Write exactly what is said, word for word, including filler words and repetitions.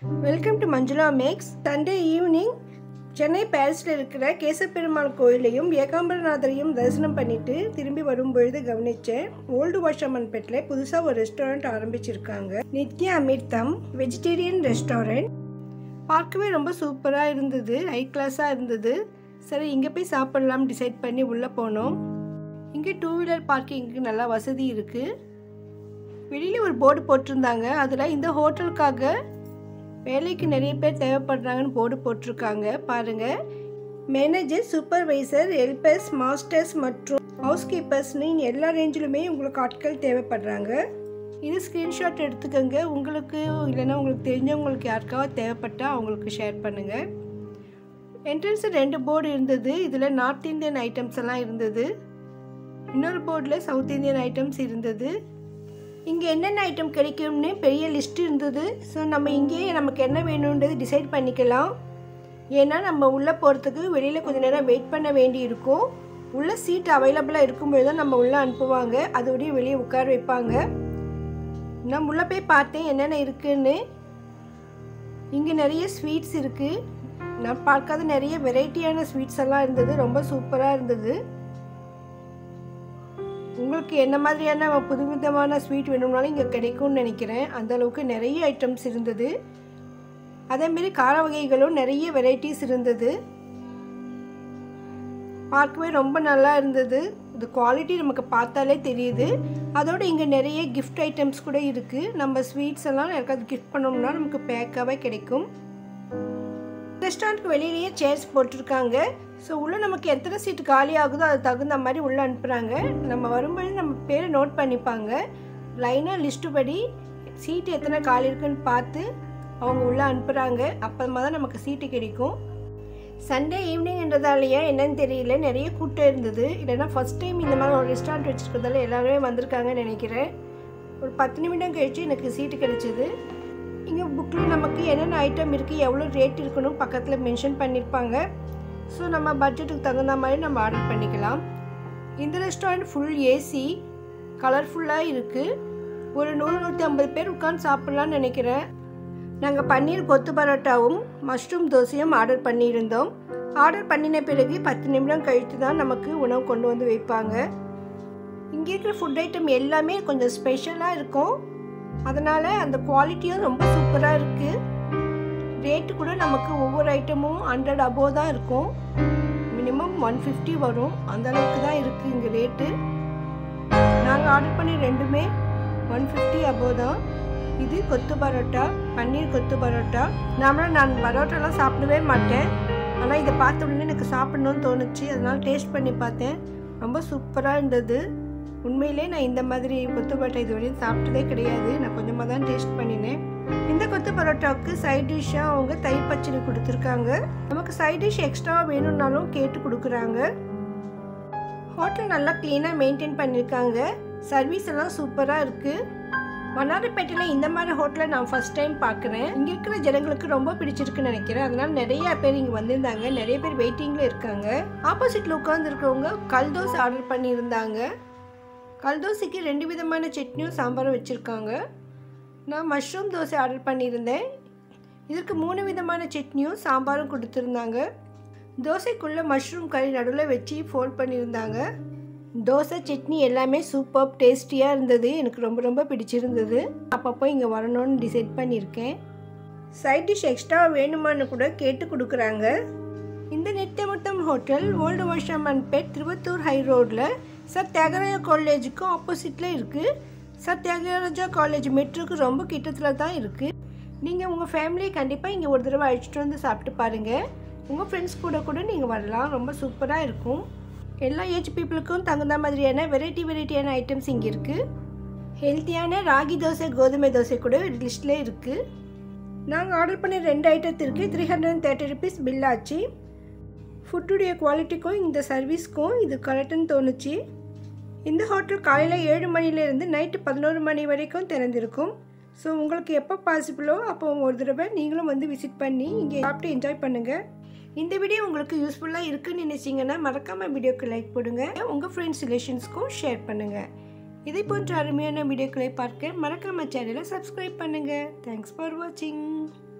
Welcome to Manjula Max. Sunday evening Chennai பேரிஸில் இருக்கிற கேசப்பெருமாள் கோயிலையும் ஏகாம்பரநாதரையும் தரிசனம் பண்ணிட்டு திரும்பி வரும்பொழுது கவனித்தேன். ஓல்டு வாஷர்மன்பேட்டில் புதுசாக ஒரு ரெஸ்டாரண்ட் ஆரம்பிச்சிருக்காங்க. நித்யா அமிர்தம் வெஜிடேரியன் ரெஸ்டாரண்ட். பார்க்கவே ரொம்ப சூப்பராக இருந்தது, ஹை கிளாஸாக இருந்தது. சரி, இங்கே போய் சாப்பிட்லாம் டிசைட் பண்ணி உள்ளே போனோம். இங்கே டூ வீலர் பார்க்கிங்க்கு நல்லா வசதி இருக்குது. வெளியில் ஒரு போர்டு போட்டிருந்தாங்க. அதில் இந்த ஹோட்டலுக்காக வேலைக்கு நிறைய பேர் தேவைப்படுறாங்கன்னு போர்டு போட்டிருக்காங்க. பாருங்கள், மேனேஜர், சூப்பர்வைசர், ஹெல்பர்ஸ், மாஸ்டர்ஸ் மற்றும் ஹவுஸ் கீப்பர்ஸ்னு எல்லா ரேஞ்சிலுமே உங்களுக்கு ஆட்கள் தேவைப்படுறாங்க. இது ஸ்க்ரீன்ஷாட் எடுத்துக்கோங்க. உங்களுக்கு இல்லைன்னா உங்களுக்கு தெரிஞ்சவங்களுக்கு யாருக்காவது தேவைப்பட்டால் அவங்களுக்கு ஷேர் பண்ணுங்கள். என்ட்ரன்ஸில் ரெண்டு போர்டு இருந்தது. இதில் நார்த் இந்தியன் ஐட்டம்ஸ் எல்லாம் இருந்தது. இன்னொரு போர்டில் சவுத் இந்தியன் ஐட்டம்ஸ் இருந்தது. இங்கே என்னென்ன ஐட்டம் கிடைக்கும்னு பெரிய லிஸ்ட் இருந்தது. ஸோ நம்ம இங்கேயே நமக்கு என்ன வேணுன்றது டிசைட் பண்ணிக்கலாம். ஏன்னா நம்ம உள்ளே போகிறதுக்கு வெளியில் கொஞ்சம் நேரம் வெயிட் பண்ண வேண்டி இருக்கும். உள்ளே சீட் அவைலபிளாக இருக்கும்போது தான் நம்ம உள்ளே அனுப்புவாங்க. அதோடய வெளியே உட்கார வைப்பாங்க. நான் உள்ளே போய் பார்த்தேன் என்னென்ன இருக்குதுன்னு. இங்கே நிறைய ஸ்வீட்ஸ் இருக்குது. நான் பார்க்காத நிறைய வெரைட்டியான ஸ்வீட்ஸ் எல்லாம் இருந்தது. ரொம்ப சூப்பராக இருந்தது. உங்களுக்கு என்ன மாதிரியான புதுவிதமான ஸ்வீட் வேணும்னாலும் இங்கே கிடைக்கும்னு நினைக்கிறேன். அந்தளவுக்கு நிறைய ஐட்டம்ஸ் இருந்தது. அதேமாரி கார வகைகளும் நிறைய வெரைட்டிஸ் இருந்தது. பார்க்கவே ரொம்ப நல்லா இருந்தது. இது குவாலிட்டி நமக்கு பார்த்தாலே தெரியுது. அதோடு இங்கே நிறைய கிஃப்ட் ஐட்டம்ஸ் கூட இருக்குது. நம்ம ஸ்வீட்ஸ் எல்லாம் யாருக்காவது கிஃப்ட் பண்ணோம்னா நமக்கு பேக்காகவே கிடைக்கும். ரெஸ்டாரண்ட்டுக்கு வெளியிலேயே சேர்ஸ் போட்டிருக்காங்க. ஸோ உள்ளே நமக்கு எத்தனை சீட்டு காலி ஆகுதோ அது தகுந்த மாதிரி உள்ளே அனுப்புகிறாங்க. நம்ம வரும்போது நம்ம பேரை நோட் பண்ணிப்பாங்க. லைனாக லிஸ்ட்டு படி சீட்டு எத்தனை காலி இருக்குன்னு பார்த்து அவங்க உள்ளே அனுப்புகிறாங்க. அப்புறமா தான் நமக்கு சீட்டு கிடைக்கும். சண்டே ஈவினிங்ன்றதாலேயே என்னன்னு தெரியல, நிறைய கூட்டம் இருந்தது. இல்லைன்னா ஃபஸ்ட் டைம் இந்த மாதிரி ஒரு ரெஸ்டாரண்ட் வச்சுருக்கிறதால எல்லாருமே வந்திருக்காங்கன்னு நினைக்கிறேன். ஒரு பத்து நிமிடம் கழிச்சு எனக்கு சீட்டு கிடைச்சிது. இங்கே புக்கில் நமக்கு என்னென்ன ஐட்டம் இருக்குது, எவ்வளோ ரேட் இருக்கணும் பக்கத்தில் மென்ஷன் பண்ணியிருப்பாங்க. ஸோ நம்ம பட்ஜெட்டுக்கு தகுந்த மாதிரி நம்ம ஆர்டர் பண்ணிக்கலாம். இந்த ரெஸ்டாரண்ட் ஃபுல் ஏசி, கலர்ஃபுல்லாக இருக்குது. ஒரு நூறு நூற்றி ஐம்பது பேர் உட்காந்து சாப்பிட்லான்னு நினைக்கிறேன். நாங்கள் பன்னீர் கொத்து பரோட்டாவும் மஷ்ரூம் தோசையும் ஆர்டர் பண்ணியிருந்தோம். ஆர்டர் பண்ணின பிறகு பத்து நிமிடம் கழித்து தான் நமக்கு உணவு கொண்டு வந்து வைப்பாங்க. இங்கே இருக்கிற ஃபுட் ஐட்டம் எல்லாமே கொஞ்சம் ஸ்பெஷலாக இருக்கும். அதனால் அந்த குவாலிட்டியும் ரொம்ப சூப்பராக இருக்குது. ரேட்டு கூட நமக்கு ஒவ்வொரு ஐட்டமும் ஹண்ட்ரட் அபோவ் தான் இருக்கும். மினிமம் ஒன் ஃபிஃப்டி வரும். அந்தளவுக்கு தான் இருக்குது இங்கே ரேட்டு. நாங்கள் ஆர்டர் பண்ணி ரெண்டுமே ஒன் ஃபிஃப்டி அபோவ் தான். இது கொத்து பரோட்டா, பன்னீர் கொத்து பரோட்டா. நாமளும் நான் பரோட்டாலாம் சாப்பிடவே மாட்டேன். ஆனால் இதை பார்த்த உடனே எனக்கு சாப்பிடணும்னு தோணுச்சு. அதனால் டேஸ்ட் பண்ணி பார்த்தேன். ரொம்ப சூப்பராக இருந்தது. உண்மையிலே நான் இந்த மாதிரி கொத்து பரோட்டா இது வரையும் சாப்பிட்டதே கிடையாது. நான் கொஞ்சமாக தான் டேஸ்ட் பண்ணினேன். இந்த கொத்து பரோட்டாவுக்கு சைட் டிஷ்ஷாக அவங்க தயிர் பச்சடி கொடுத்துருக்காங்க. நமக்கு சைட் டிஷ் எக்ஸ்ட்ரா வேணும்னாலும் கேட்டு கொடுக்குறாங்க. ஹோட்டல் நல்லா க்ளீனாக மெயின்டைன் பண்ணியிருக்காங்க. சர்வீஸ் எல்லாம் சூப்பராக இருக்குது. வண்ணாரப்பேட்டையில் இந்த மாதிரி ஹோட்டலை நான் ஃபஸ்ட் டைம் பார்க்குறேன். இங்கே இருக்கிற ஜனங்களுக்கு ரொம்ப பிடிச்சிருக்குன்னு நினைக்கிறேன். அதனால் நிறைய பேர் இங்கே வந்திருந்தாங்க. நிறைய பேர் வெயிட்டிங்கில் இருக்காங்க. ஆப்போசிட்டில் உட்காந்துருக்கவங்க கல் தோசை ஆர்டர் பண்ணியிருந்தாங்க. கல் தோசைக்கு ரெண்டு விதமான சட்னியும் சாம்பாரும் வச்சுருக்காங்க. நான் மஷ்ரூம் தோசை ஆர்டர் பண்ணியிருந்தேன். இதற்கு மூணு விதமான சட்னியும் சாம்பாரும் கொடுத்துருந்தாங்க. தோசைக்குள்ளே மஷ்ரூம் கறி நடுவில் வச்சு ஃபோல்ட் பண்ணியிருந்தாங்க. தோசை சட்னி எல்லாமே சூப்பர் டேஸ்டியாக இருந்தது. எனக்கு ரொம்ப ரொம்ப பிடிச்சிருந்தது. அப்பப்போ இங்கே வரணும்னு டிசைட் பண்ணியிருக்கேன். சைட் டிஷ் எக்ஸ்ட்ரா வேணுமான்னு கூட கேட்டு கொடுக்குறாங்க. இந்த நித்தியமுத்தம் ஹோட்டல் ஓல்டு வாஷர்மன்பேட், திருவத்தூர் ஹை ரோடில் சத்யாகராஜா காலேஜுக்கும் ஆப்போசிட்டில் இருக்குது. சத்யாகராஜா காலேஜ் மெட்ரோக்கு ரொம்ப கிட்டத்தில் தான் இருக்குது. நீங்கள் உங்கள் ஃபேமிலியை கண்டிப்பாக இங்கே ஒரு தடவை அழைச்சிட்டு வந்து சாப்பிட்டு பாருங்கள். உங்கள் ஃப்ரெண்ட்ஸ் கூட கூட நீங்கள் வரலாம். ரொம்ப சூப்பராக இருக்கும். எல்லா ஏஜ் பீப்புளுக்கும் தகுந்த மாதிரியான வெரைட்டி வெரைட்டியான ஐட்டம்ஸ் இங்கே இருக்குது. ஹெல்த்தியான ராகி தோசை, கோதுமை தோசை கூட லிஸ்ட்டில் இருக்குது. நாங்கள் ஆர்டர் பண்ண ரெண்டு ஐட்டத்திற்கு three hundred and thirty rupees bill ஆச்சு. ஃபுட்டுடைய குவாலிட்டிக்கும் இந்த சர்வீஸ்க்கும் இது கரெக்டுன்னு தோணுச்சு. இந்த ஹோட்டல் காலையில் ஏழு மணிலேருந்து நைட்டு பதினோரு மணி வரைக்கும் திறந்திருக்கும். ஸோ உங்களுக்கு எப்போ பாசிபிளோ அப்போ ஒரு தடவை நீங்களும் வந்து விசிட் பண்ணி இங்கே சாப்பிட்டு என்ஜாய் பண்ணுங்கள். இந்த வீடியோ உங்களுக்கு யூஸ்ஃபுல்லாக இருக்குன்னு நினைச்சிங்கன்னா மறக்காமல் வீடியோக்கு லைக் போடுங்க. உங்கள் ஃப்ரெண்ட்ஸ் ரிலேஷன்ஸ்க்கும் ஷேர் பண்ணுங்கள். இதை போன்ற அருமையான வீடியோக்களை பார்க்க மறக்காம சேனலை சப்ஸ்கிரைப் பண்ணுங்க. தேங்க்ஸ் ஃபார் வாட்சிங்.